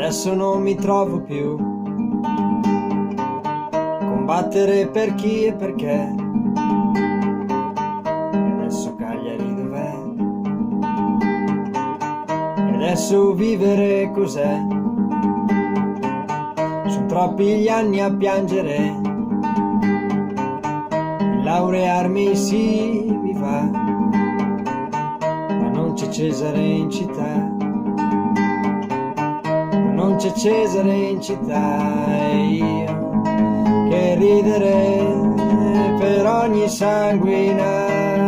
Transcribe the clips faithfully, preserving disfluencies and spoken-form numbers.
adesso non mi trovo più. Combattere per chi e perché. E adesso Cagliari dov'è? E adesso vivere cos'è? Sono troppi gli anni a piangere. Laurearmi sì, mi va, ma non c'è Cesare in città. Ma non c'è Cesare in città. E io che ridere per ogni sanguina.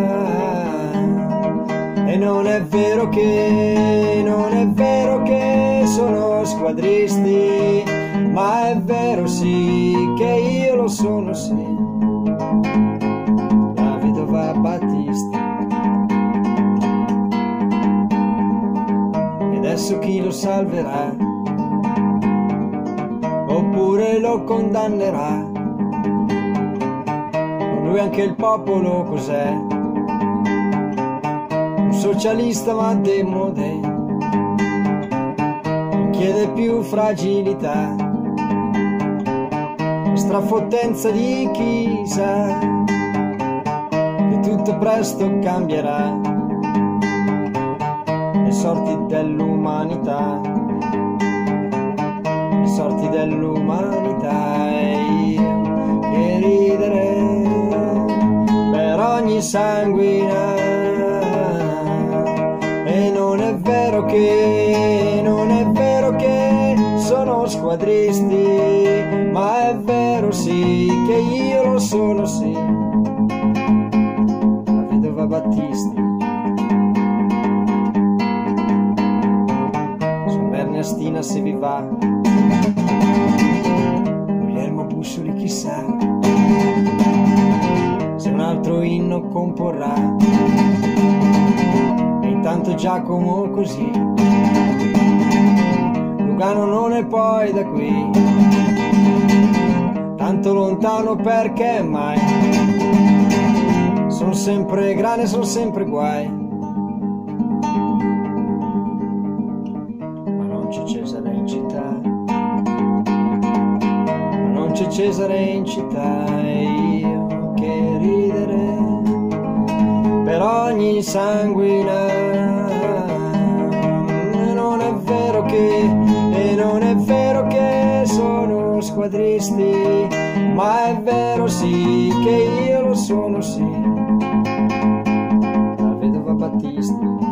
E non è vero che, non è vero che sono squadristi, ma è vero sì che io lo sono sì. La vedova Battisti. E adesso chi lo salverà? Oppure lo condannerà? Con lui anche il popolo cos'è? Un socialista ma demode, non chiede più fragilità, strafottenza di chi sa che tutto presto cambierà, le sorti dell'umanità, le sorti dell'umanità. E io che ridere per ogni sanguina. E non è vero che, non è vero che sono squadristi, ma è vero sì che io lo sono sì. La vedova Battisti. Su Ernestina se vi va. Guglielmo Buscioli chissà se un altro inno comporrà. E intanto Giacomo così. Lugano non è poi da qui, tanto lontano perché mai. Sono sempre grane, sono sempre guai. Ma non c'è Cesare in città, ma non c'è Cesare in città. E io che ridere per ogni sanguina. E non è vero che, e non è vero che sono squadristi, ma è vero sì che io lo sono sì. La vedova Battisti.